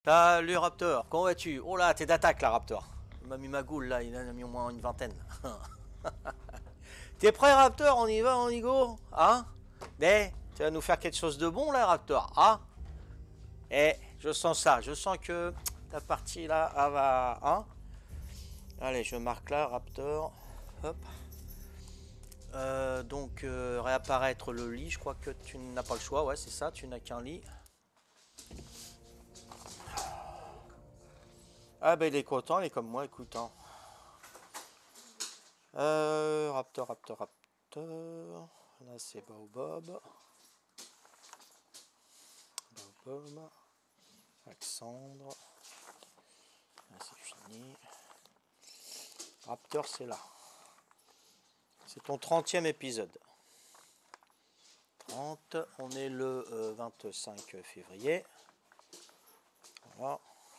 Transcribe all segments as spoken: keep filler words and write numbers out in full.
Salut Raptor, comment vas-tu? Oh là, t'es d'attaque là Raptor. Il m'a mis ma goule là, il en a mis au moins une vingtaine. T'es prêt Raptor? On y va, on y go? Hein? Eh, tu vas nous faire quelque chose de bon là Raptor? Hein? Eh, je sens ça, je sens que ta partie là, elle va... Hein? Allez, je marque là Raptor. Hop. Euh, donc euh, réapparaître le lit, je crois que tu n'as pas le choix, ouais c'est ça, tu n'as qu'un lit. Ah ben il est content, il est comme moi, écoute. Hein. Euh, Raptor, Raptor, Raptor. Là c'est Baobab. Baobab. Alexandre. Là c'est fini. Raptor c'est là. C'est ton trentième épisode. trente. On est le euh, vingt-cinq février. Voilà.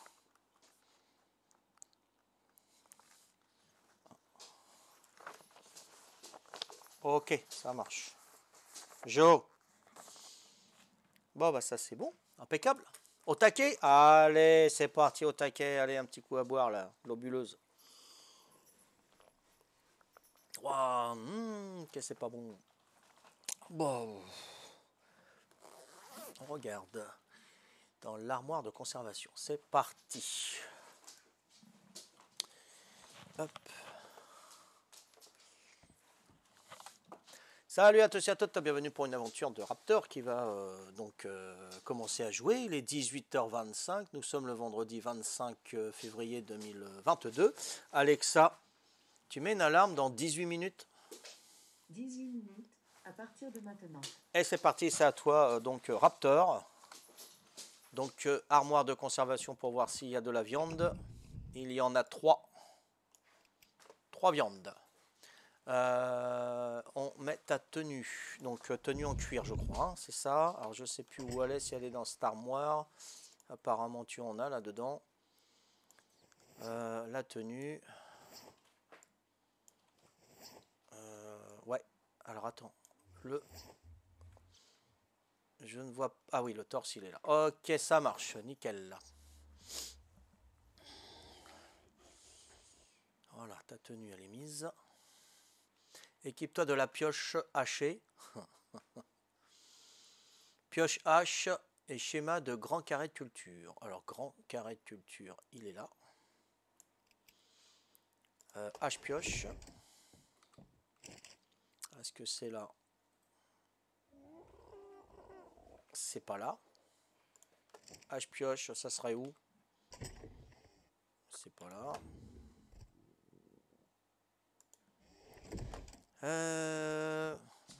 Ok, ça marche. Jo. Bon bah ça c'est bon. Impeccable. Au taquet. Allez, c'est parti au taquet. Allez, un petit coup à boire là. Globuleuse. Waouh, mmh, que c'est pas bon. Bon. On regarde dans l'armoire de conservation. C'est parti. Hop. Salut à tous et à toutes, bienvenue pour une aventure de Raptor qui va euh, donc euh, commencer à jouer. Il est dix-huit heures vingt-cinq, nous sommes le vendredi vingt-cinq février deux mille vingt-deux. Alexa, tu mets une alarme dans dix-huit minutes? dix-huit minutes à partir de maintenant. Et c'est parti, c'est à toi, euh, donc euh, Raptor. Donc euh, armoire de conservation pour voir s'il y a de la viande. Il y en a trois. Trois viandes. Euh, on met ta tenue, donc euh, tenue en cuir je crois, hein, c'est ça. Alors je sais plus où elle est, si elle est dans cette armoire. Apparemment tu en as là dedans. Euh, la tenue. Euh, ouais. Alors attends. Le. Je ne vois pas. Ah oui, le torse il est là. Ok, ça marche, nickel. Voilà, ta tenue elle est mise. Équipe-toi de la pioche hachée. Pioche hache et schéma de grand carré de culture. Alors grand carré de culture, il est là. Euh, hache pioche. Est-ce que c'est là? C'est pas là. Hache pioche, ça serait où? C'est pas là. Euh...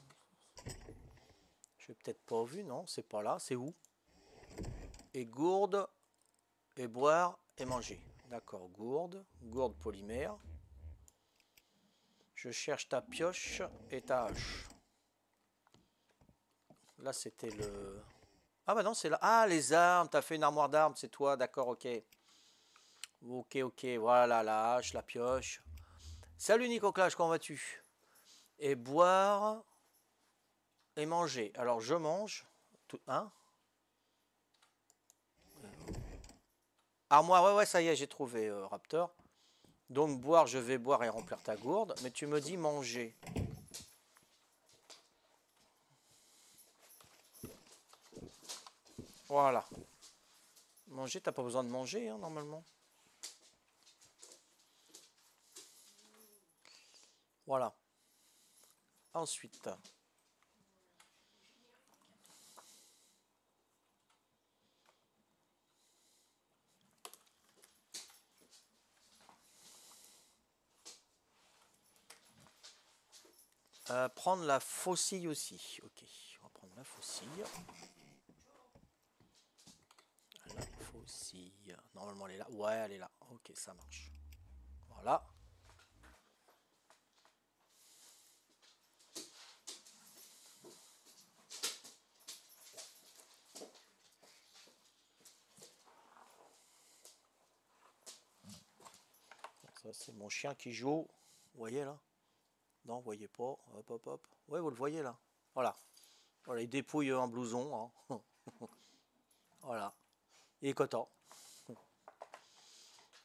Je vais peut-être pas vu, non? C'est pas là. C'est où? Et gourde, et boire, et manger. D'accord, gourde, gourde polymère. Je cherche ta pioche et ta hache. Là, c'était le... Ah bah non, c'est là. Ah, les armes, t'as fait une armoire d'armes, c'est toi, d'accord, ok. Ok, ok, voilà, la hache, la pioche. Salut Nico Clash, comment vas-tu? Et boire et manger. Alors, je mange. Tout, hein? Armoire, ouais, ouais, ça y est, j'ai trouvé, euh, Raptor. Donc, boire, je vais boire et remplir ta gourde. Mais tu me dis manger. Voilà. Manger, t'as pas besoin de manger, hein, normalement. Voilà. Ensuite, euh, prendre la faucille aussi. Ok, on va prendre la faucille. La faucille. Normalement, elle est là. Ouais, elle est là. Ok, ça marche. Voilà. Ça, c'est mon chien qui joue. Vous voyez là? Non, vous voyez pas. Hop, hop, hop. Ouais, vous le voyez là. Voilà. Voilà, il dépouille un blouson. Hein. Voilà. Il est content.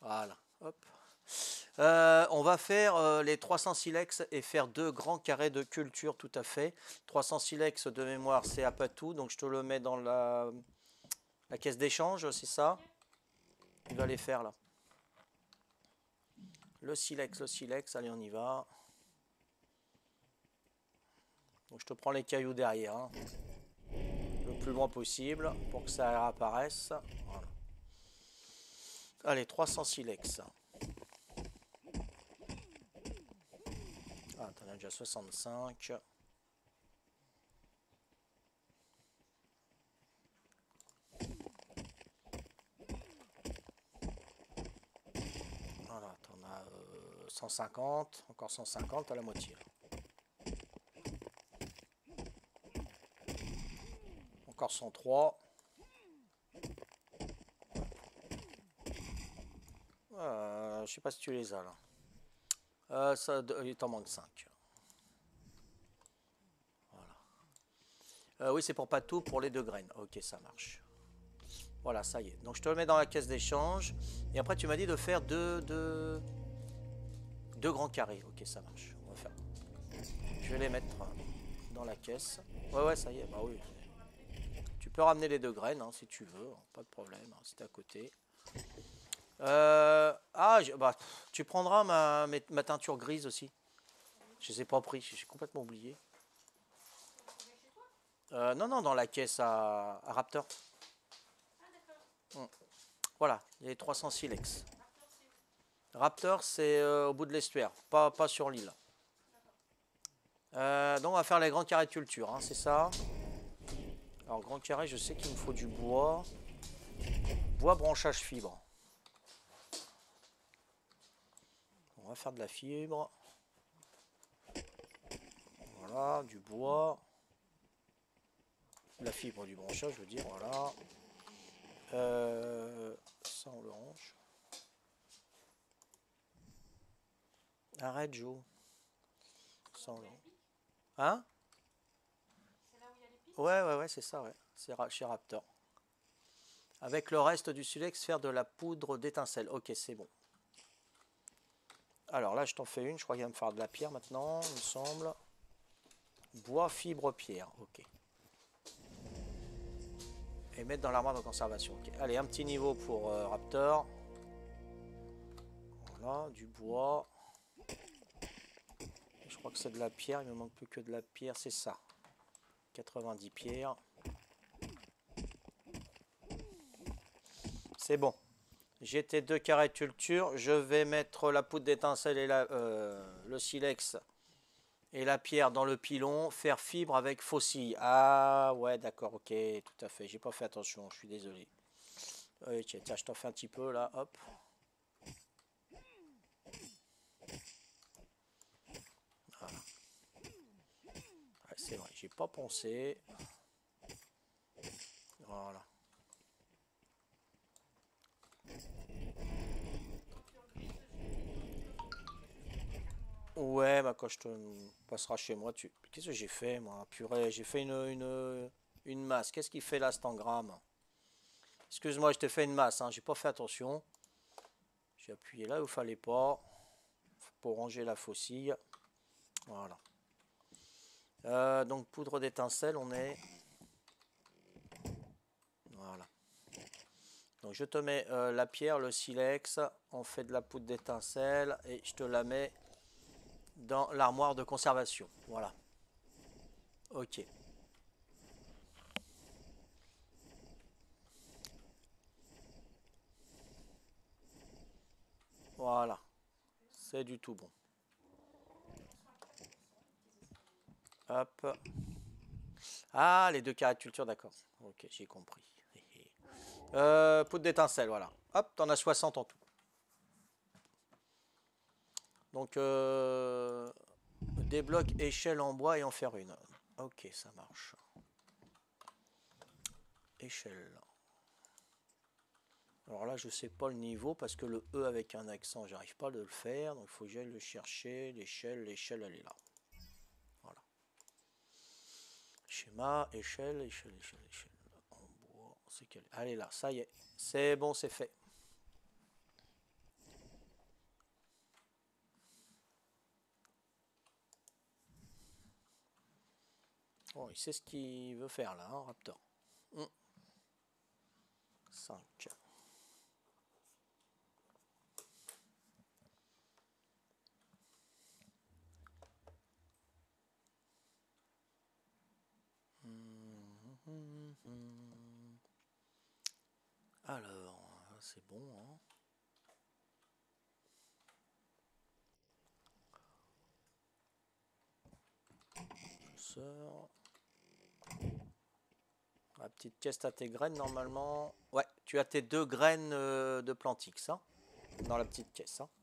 Voilà, hop. Euh, on va faire euh, les trois cents silex et faire deux grands carrés de culture, tout à fait. trois cents silex de mémoire, c'est à Patou, donc je te le mets dans la, la caisse d'échange, c'est ça? Il va les faire là. Le silex, le silex, allez, on y va. Donc je te prends les cailloux derrière, hein, le plus loin possible pour que ça apparaisse. Voilà. Allez, trois cents silex. Ah, t'en as déjà soixante-cinq. Voilà, t'en as euh, cent cinquante, encore cent cinquante à la moitié. Encore cent trois. Euh, je sais pas si tu les as là. Euh, ça, il t'en manque cinq. Voilà. Euh, oui, c'est pour pas tout, pour les deux graines. Ok, ça marche. Voilà, ça y est. Donc je te le mets dans la caisse d'échange. Et après, tu m'as dit de faire deux, deux, deux grands carrés. Ok, ça marche. On va faire. Je vais les mettre dans la caisse. Ouais, ouais, ça y est. Bah oui. Tu peux ramener les deux graines hein, si tu veux. Pas de problème. Hein, si t'es à côté. Euh, ah, je, bah, tu prendras ma, ma teinture grise aussi. Je les ai pas pris. J'ai complètement oublié. Euh, non, non, dans la caisse à, à Raptor. Hum. Voilà, les trois cents silex. Raptor, c'est euh, au bout de l'estuaire, pas, pas sur l'île. Euh, donc, on va faire les grands carrés de culture, hein, c'est ça. Alors, grand carré, je sais qu'il me faut du bois. Bois, branchage, fibre. On va faire de la fibre. Voilà, du bois. La fibre du branchage, je veux dire, voilà. Euh, ça, on le range. Arrête, Joe. Ça, on le range. Hein? Ouais, ouais, ouais, c'est ça, ouais. C'est chez Raptor. Avec le reste du silex, faire de la poudre d'étincelle. Ok, c'est bon. Alors là, je t'en fais une. Je crois qu'il va me faire de la pierre maintenant, il me semble. Bois, fibre, pierre. Ok. Et mettre dans l'armoire de conservation. Okay. Allez, un petit niveau pour euh, Raptor. Voilà, du bois. Je crois que c'est de la pierre. Il ne me manque plus que de la pierre. C'est ça. quatre-vingt-dix pierres. C'est bon. J'ai tes deux carrés de culture. Je vais mettre la poudre d'étincelle et la, euh, le silex et la pierre dans le pilon. Faire fibre avec faucille. Ah ouais, d'accord, ok, tout à fait. J'ai pas fait attention, je suis désolé. Ok, tiens, je t'en fais un petit peu là, hop. Voilà. Ouais, c'est vrai, j'ai pas pensé. Voilà. Ouais, bah quand je te passeras chez moi, tu. Qu'est-ce que j'ai fait, moi? Purée, j'ai fait une, une, une masse. Qu'est-ce qu'il fait là, cet engramme? Excuse-moi, je t'ai fait une masse, hein. J'ai pas fait attention. J'ai appuyé là où il fallait pas. Pour ranger la faucille. Voilà. Euh, donc poudre d'étincelle, on est. Voilà. Donc je te mets euh, la pierre, le silex, on fait de la poudre d'étincelle et je te la mets dans l'armoire de conservation. Voilà. Ok. Voilà. C'est du tout bon. Hop. Ah, les deux carrés de culture, d'accord. Ok, j'ai compris. Euh, poudre d'étincelle, voilà. Hop, t'en as soixante en tout. Donc, euh, débloque échelle en bois et en faire une. Ok, ça marche. Échelle. Alors là, je sais pas le niveau parce que le E avec un accent, j'arrive pas à le faire. Donc, il faut que j'aille le chercher. L'échelle, l'échelle, elle est là. Voilà. Schéma, échelle, échelle, échelle, échelle. En bois, c'est qu'elle. Elle est là, ça y est. C'est bon, c'est fait. Oh, il sait ce qu'il veut faire là, hein, Raptor. Hum. cinq. Alors, c'est bon, hein. Je sors. La petite caisse à tes graines, normalement. Ouais, tu as tes deux graines euh, de Plantix, hein, dans la petite caisse. Hein.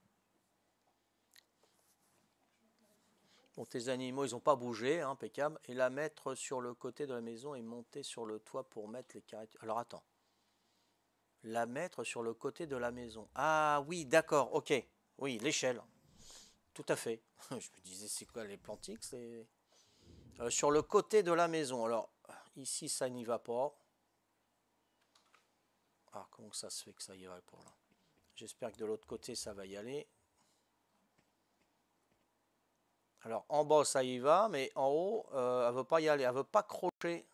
Bon, tes animaux, ils n'ont pas bougé, hein, impeccable. Et la mettre sur le côté de la maison et monter sur le toit pour mettre les carrés. Alors, attends. La mettre sur le côté de la maison. Ah oui, d'accord, ok. Oui, l'échelle. Tout à fait. Je me disais, c'est quoi les Plantix les... Euh, sur le côté de la maison. Alors, ici, ça n'y va pas. Ah, comment ça se fait que ça y va pas là? J'espère que de l'autre côté, ça va y aller. Alors, en bas, ça y va, mais en haut, euh, elle ne veut pas y aller. Elle ne veut pas crocher.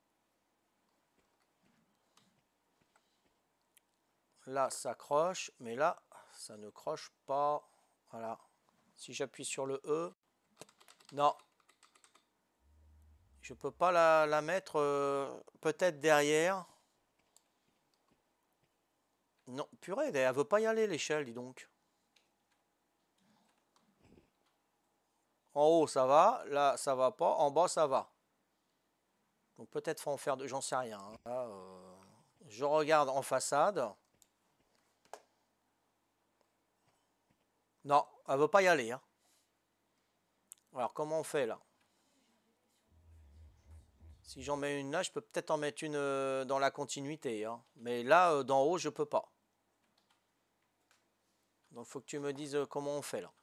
Là, ça croche, mais là, ça ne croche pas. Voilà. Si j'appuie sur le E, non. Je ne peux pas la, la mettre euh, peut-être derrière. Non, purée, elle ne veut pas y aller, l'échelle, dis donc. En haut, ça va. Là, ça va pas. En bas, ça va. Donc peut-être faut en faire deux, j'en sais rien. Hein. Là, euh, je regarde en façade. Non, elle ne veut pas y aller. Hein. Alors comment on fait là? Si j'en mets une là, je peux peut-être en mettre une euh, dans la continuité. Hein. Mais là, euh, d'en haut, je peux pas. Donc il faut que tu me dises euh, comment on fait là.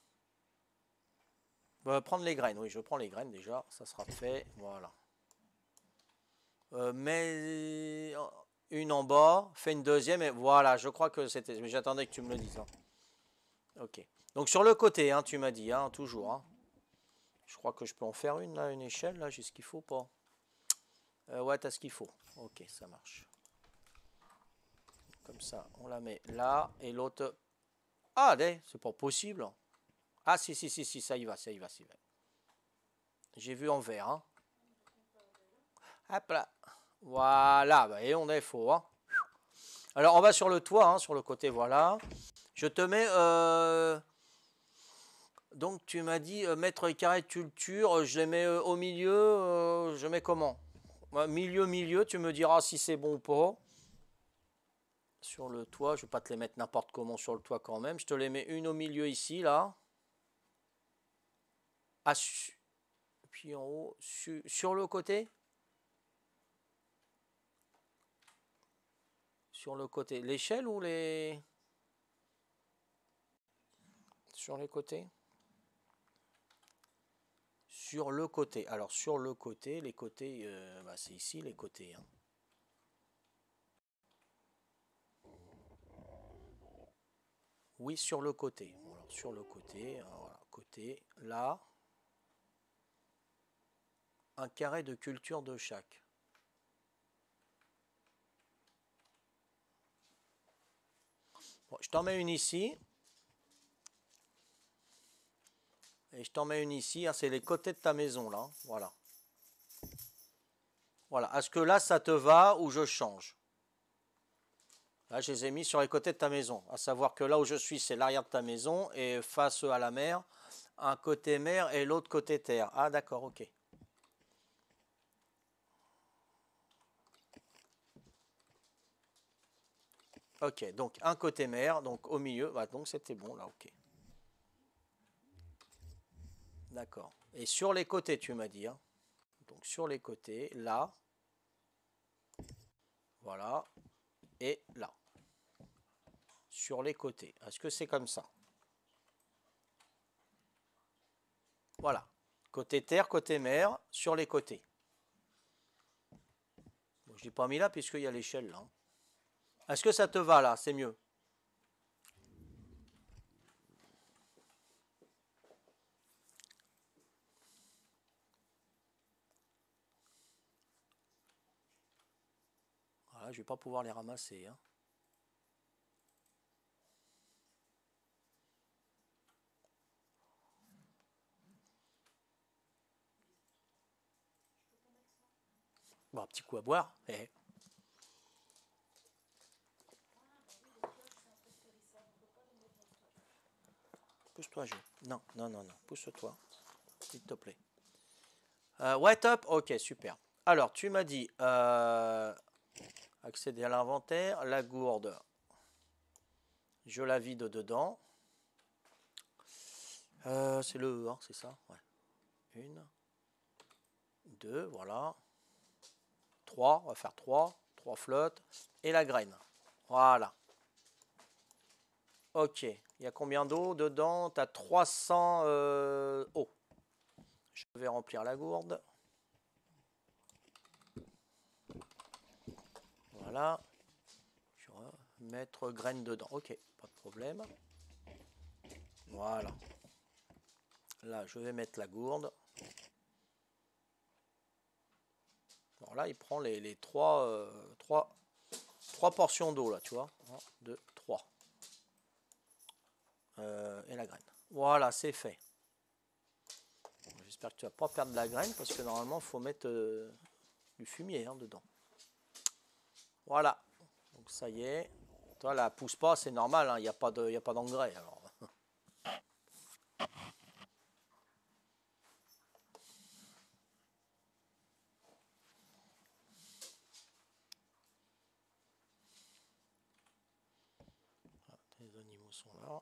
Euh, prendre les graines, oui, je prends les graines déjà, ça sera fait. Voilà. Euh, mets une en bas, fais une deuxième et voilà, je crois que c'était. Mais j'attendais que tu me le dises. Hein. Ok. Donc sur le côté, hein, tu m'as dit, hein, toujours. Hein. Je crois que je peux en faire une là, une échelle là, j'ai ce qu'il faut pas. Euh, ouais, t'as ce qu'il faut. Ok, ça marche. Comme ça, on la met là et l'autre. Ah, c'est pas possible. Ah, si, si, si, si, ça y va, ça y va, ça y va. J'ai vu en vert. Hein. Hop là. Voilà, bah, et on est faux. Hein. Alors, on va sur le toit, hein, sur le côté, voilà. Je te mets. Euh... Donc, tu m'as dit euh, mettre les carrés de culture. Je les mets euh, au milieu. Euh, je mets comment? Milieu, milieu, tu me diras si c'est bon ou pas. Sur le toit, je ne vais pas te les mettre n'importe comment sur le toit quand même. Je te les mets une au milieu ici, là. Ah, puis en haut, su, sur le côté. Sur le côté. L'échelle ou les... Sur les côtés. Sur le côté. Alors, sur le côté, les côtés, euh, bah, c'est ici les côtés. Hein. Oui, sur le côté. Alors, sur le côté, voilà, côté, là. Un carré de culture de chaque. Bon, je t'en mets une ici. Et je t'en mets une ici. Hein, c'est les côtés de ta maison, là. Voilà. Voilà. Est-ce que là, ça te va ou je change? Là, je les ai mis sur les côtés de ta maison. À savoir que là où je suis, c'est l'arrière de ta maison. Et face à la mer, un côté mer et l'autre côté terre. Ah, d'accord, ok. Ok, donc un côté mer, donc au milieu, bah, donc c'était bon là, ok. D'accord. Et sur les côtés, tu m'as dit. Hein. Donc sur les côtés, là, voilà, et là. Sur les côtés. Est-ce que c'est comme ça? Voilà. Côté terre, côté mer, sur les côtés. Bon, je ne l'ai pas mis là puisqu'il y a l'échelle là. Est-ce que ça te va là? C'est mieux. Ah, je vais pas pouvoir les ramasser. Hein. Bon, un petit coup à boire. Eh. Pousse-toi, je. Non, non, non, non. Pousse-toi. S'il te plaît. Euh, ouais, top. Ok, super. Alors, tu m'as dit euh, accéder à l'inventaire. La gourde, je la vide dedans. Euh, c'est le E, hein, c'est ça? Ouais. Une. Deux, voilà. Trois, on va faire trois. Trois flottes. Et la graine. Voilà. Ok. Il y a combien d'eau dedans? Tu as trois cents euh, eau. Je vais remplir la gourde. Voilà. Je vais mettre graine dedans. Ok, pas de problème. Voilà. Là, je vais mettre la gourde. Alors là, il prend les, les trois, euh, trois, trois portions d'eau, là, tu vois. un, deux, trois. Euh, et la graine. Voilà, c'est fait. J'espère que tu vas pas perdre de la graine, parce que normalement, il faut mettre euh, du fumier hein, dedans. Voilà. Donc ça y est. Toi, là, pousse pas, c'est normal, il hein, n'y a pas d'engrais. Alors. Les animaux sont là.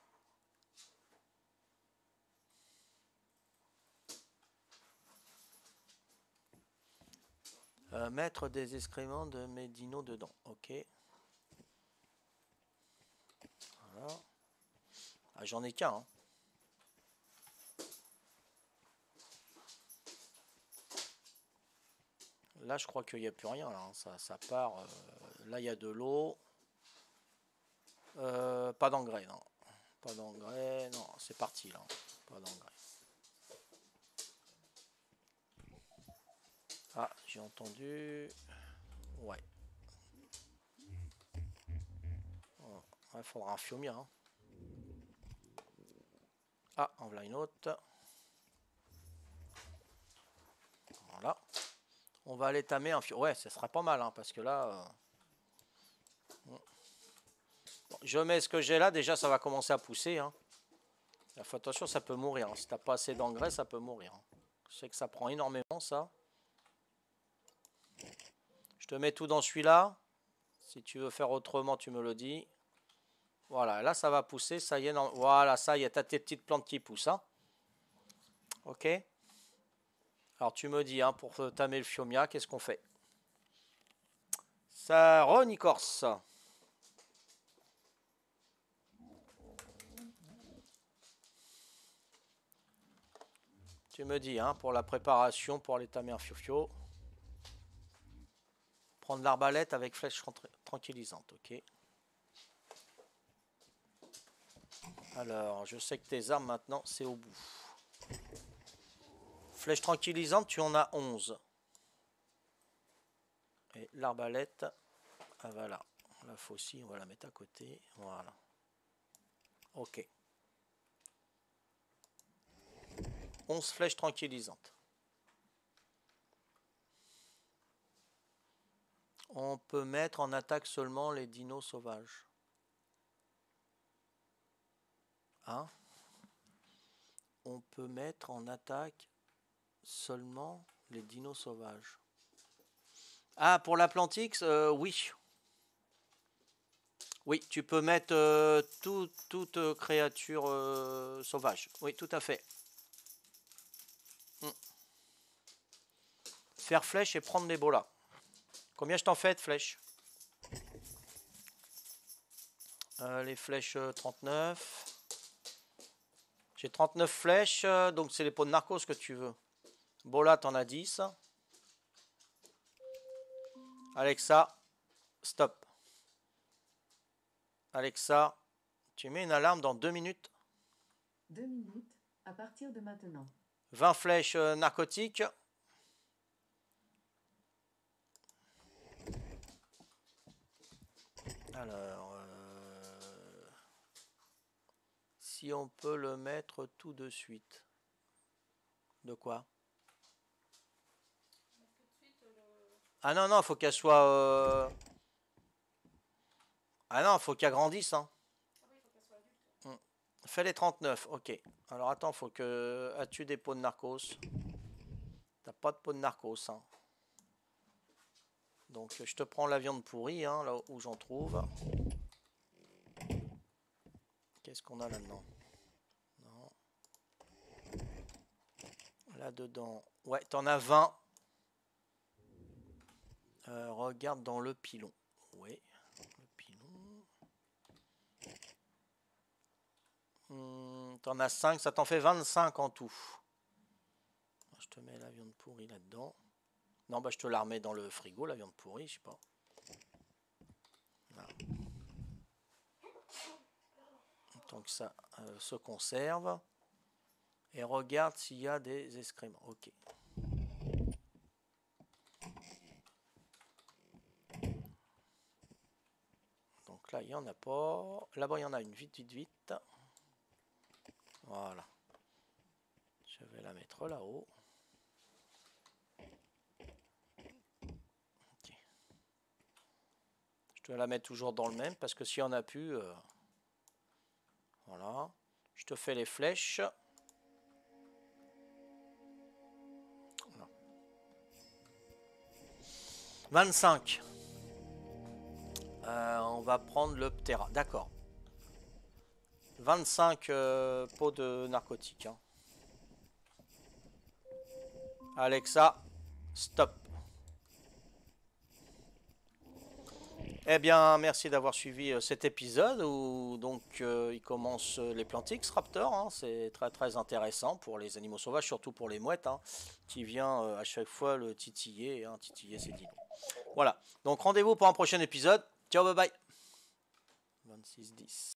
Euh, mettre des excréments de mes dinos dedans. Ok. Voilà. Ah, j'en ai qu'un. Hein. Là, je crois qu'il n'y a plus rien. Là, hein. ça, ça part. Euh, là, il y a de l'eau. Euh, pas d'engrais, non. Pas d'engrais. Non, c'est parti, là. Pas d'engrais. Ah, j'ai entendu. Ouais. Il faudra un fiumier. Hein. Ah, en voilà une autre. Voilà. On va aller tamer un fiumier. Ouais, ça serait pas mal, hein, parce que là... Euh... Bon, je mets ce que j'ai là. Déjà, ça va commencer à pousser. Hein. Fais attention, ça peut mourir. Hein. Si t'as pas assez d'engrais, ça peut mourir. Hein. Je sais que ça prend énormément, ça. Je te mets tout dans celui-là. Si tu veux faire autrement, tu me le dis. Voilà, là, ça va pousser. Ça y est, non. Voilà, ça y est, t'as tes petites plantes qui poussent. Hein. Ok. Alors, tu me dis, hein, pour tamer le fiomia, qu'est-ce qu'on fait? Ça renicorse. Tu me dis, hein, pour la préparation, pour aller tamer un fiofio. Prendre l'arbalète avec flèche tranquillisante, ok. Alors, je sais que tes armes maintenant, c'est au bout. Flèche tranquillisante, tu en as onze. Et l'arbalète, ah voilà. La faucille, on va la mettre à côté. Voilà. Ok. onze flèches tranquillisantes. On peut mettre en attaque seulement les dinos sauvages. Hein? On peut mettre en attaque seulement les dinos sauvages. Ah, pour l'Atlantix, euh, oui. Oui, tu peux mettre euh, tout, toute créature euh, sauvage. Oui, tout à fait. Hmm. Faire flèche et prendre les bolas. Combien je t'en fais de flèches? euh, Les flèches euh, trente-neuf. J'ai trente-neuf flèches, euh, donc c'est les pots de narcos que tu veux. Bola, t'en as dix. Alexa, stop. Alexa, tu mets une alarme dans deux minutes. Deux minutes à partir de maintenant. vingt flèches euh, narcotiques. Alors, euh, si on peut le mettre tout de suite. De quoi? Ah non, non, faut qu'elle soit... Euh... Ah non, faut qu'elle grandisse, hein. Hmm. Fais les trente-neuf, ok. Alors attends, faut que... As-tu des pots de narcos? T'as pas de pot de narcos, hein. Donc je te prends la viande pourrie, hein, là où j'en trouve. Qu'est-ce qu'on a là-dedans? Non. Là-dedans. Ouais, t'en as vingt. Euh, regarde dans le pilon. Oui. Le pilon. Hmm, t'en as cinq, ça t'en fait vingt-cinq en tout. Je te mets la viande pourrie là-dedans. Non, bah je te la remets dans le frigo, la viande pourrie, je sais pas. Voilà. Tant que ça euh, se conserve. Et regarde s'il y a des excréments. Ok. Donc là, il n'y en a pas. Là-bas, il y en a une. Vite, vite, vite. Voilà. Je vais la mettre là-haut. Okay. Je dois la mettre toujours dans le même parce que s'il n'y en a plus... Euh, voilà. Je te fais les flèches. Non. vingt-cinq. Euh, on va prendre le Ptera. D'accord. vingt-cinq euh, pots de narcotiques. Hein. Alexa, stop. Eh bien, merci d'avoir suivi euh, cet épisode où donc euh, il commence euh, les Plantix Raptor. Hein, c'est très très intéressant pour les animaux sauvages, surtout pour les mouettes, hein, qui vient euh, à chaque fois le titiller. Hein, titiller, c'est dinos. Voilà. Donc rendez-vous pour un prochain épisode. Ciao, bye bye. vingt-six dix.